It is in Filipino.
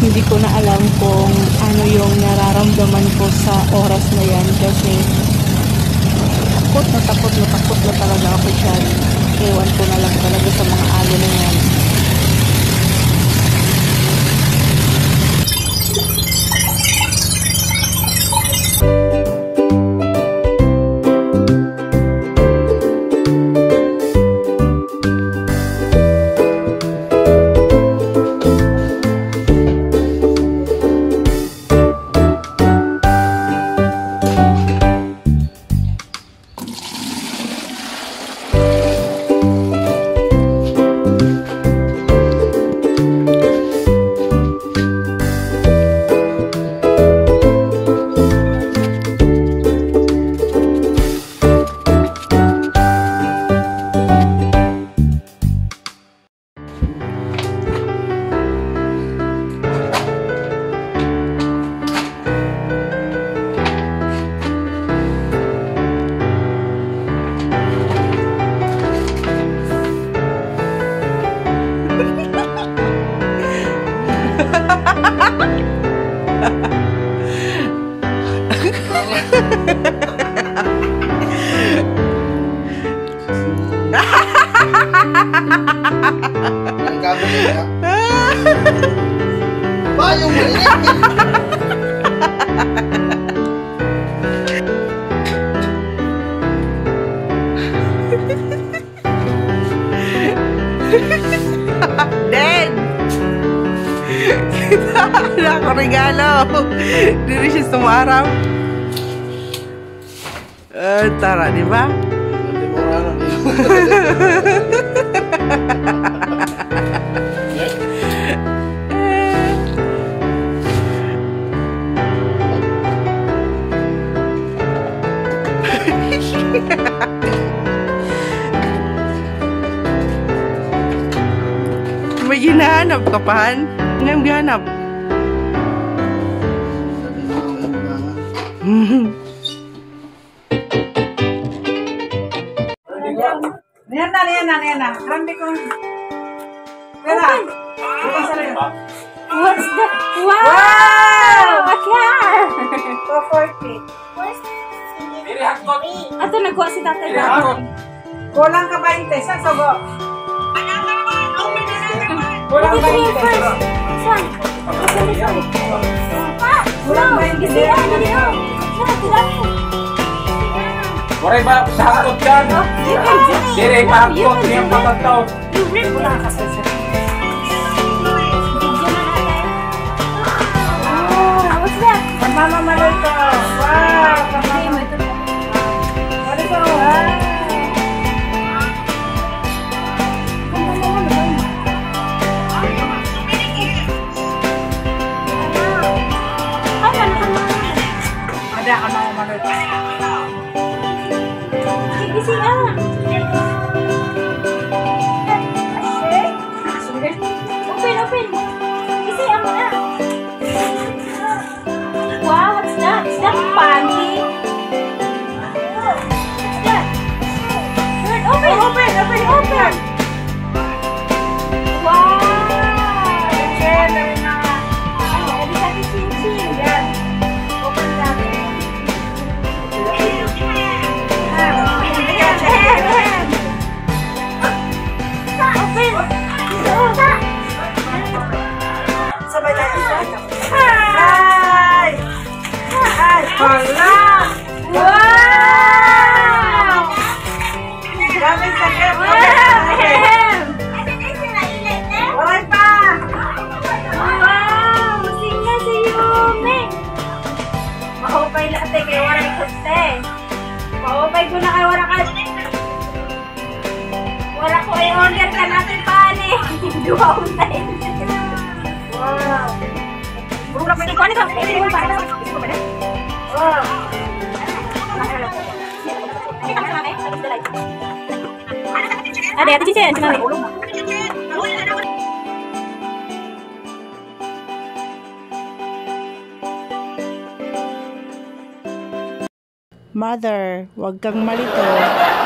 hindi ko na alam kung ano yung nararamdaman ko sa oras na yan kasi takot na talaga ako dyan. Ewan ko na lang talaga sa mga alon na yan. Ang gagawin niya? Bayong mo ini. Den! Kita ako regalo. Dili siya sumarap. Tara, di ba? Hindi mo rano niyo. May ginahanap ka pa, Han? Anong gihanap? Niyan na. Rambi ko. Pera. What's that? Wow! A car! 240. Ato nagkuha si tatay. Kulang ka 20. Saan sogo? Kulang 20. Saan? Kulang 20. Waray ba sa hakot dyan? Dire pa hakot niyang patataw. What's that? Mama Maloy ko. Wow! Ano ko? Ada ka Mama Maloy ko. Open. Isi ako na. Wow, what's that? Is that panty? What's that? Open. Wow. Share na rin na. Ay, edi sa chin. Yan. Open natin. Sabay tayo. Hi! Hala! Wow! Gamit sa kemo. Walay pa! Wow! Masing na si Yumi! Maupay na ate kay waray kuste. Maupay ko na kay waray wala ko i-order ka natin paani. Duwa untay. Wow! Burung dapat ikuan ito. Ini mo para. Wow! Ada ate cincin cuma ni. Mother, wag kang malito.